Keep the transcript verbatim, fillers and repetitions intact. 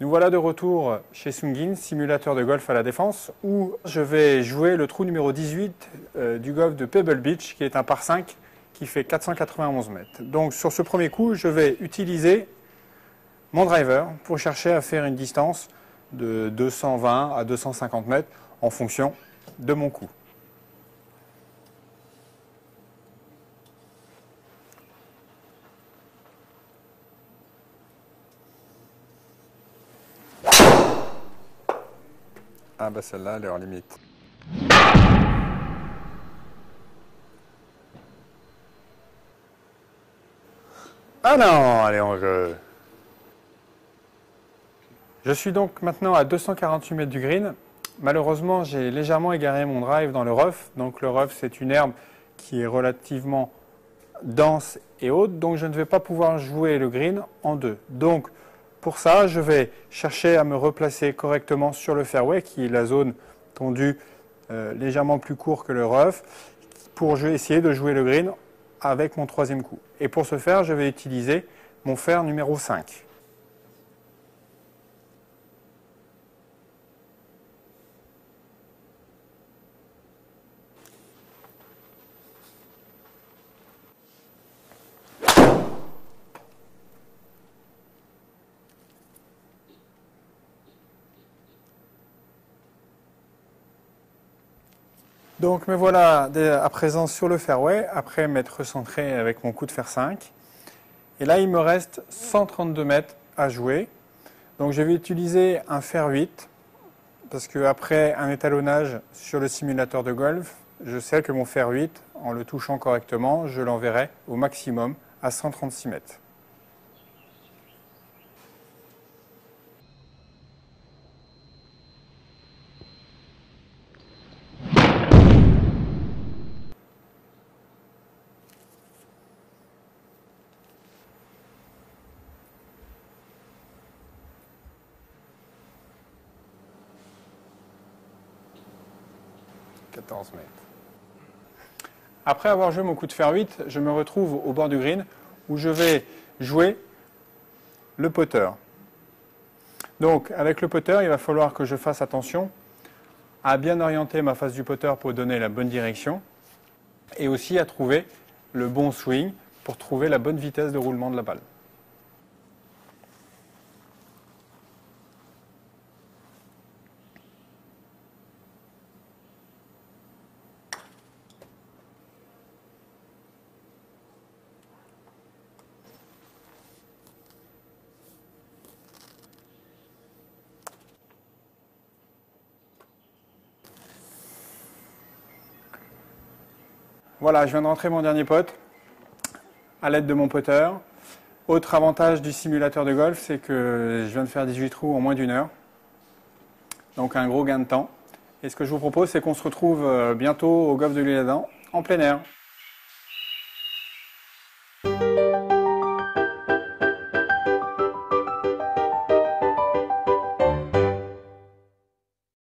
Nous voilà de retour chez Sungin, simulateur de golf à la Défense, où je vais jouer le trou numéro dix-huit euh, du golf de Pebble Beach, qui est un par cinq qui fait quatre cent quatre-vingt-onze mètres. Donc sur ce premier coup, je vais utiliser mon driver pour chercher à faire une distance de deux cent vingt à deux cent cinquante mètres en fonction de mon coup. Ah bah celle-là, elle est hors limite. Ah non, elle est en jeu. Je suis donc maintenant à deux cent quarante-huit mètres du green. Malheureusement, j'ai légèrement égaré mon drive dans le rough. Donc le rough, c'est une herbe qui est relativement dense et haute. Donc je ne vais pas pouvoir jouer le green en deux. Donc pour ça, je vais chercher à me replacer correctement sur le fairway, qui est la zone tendue euh, légèrement plus court que le rough, pour essayer de jouer le green avec mon troisième coup. Et pour ce faire, je vais utiliser mon fer numéro cinq. Donc me voilà à présent sur le fairway, après m'être recentré avec mon coup de fer cinq. Et là, il me reste cent trente-deux mètres à jouer. Donc je vais utiliser un fer huit, parce qu'après un étalonnage sur le simulateur de golf, je sais que mon fer huit, en le touchant correctement, je l'enverrai au maximum à cent trente-six mètres. quatorze mètres. Après avoir joué mon coup de fer huit, je me retrouve au bord du green où je vais jouer le putter. Donc avec le putter, il va falloir que je fasse attention à bien orienter ma face du putter pour donner la bonne direction et aussi à trouver le bon swing pour trouver la bonne vitesse de roulement de la balle. Voilà, je viens de rentrer mon dernier putt à l'aide de mon putter. Autre avantage du simulateur de golf, c'est que je viens de faire dix-huit trous en moins d'une heure. Donc un gros gain de temps. Et ce que je vous propose, c'est qu'on se retrouve bientôt au golf de l'Isle-Adam en plein air.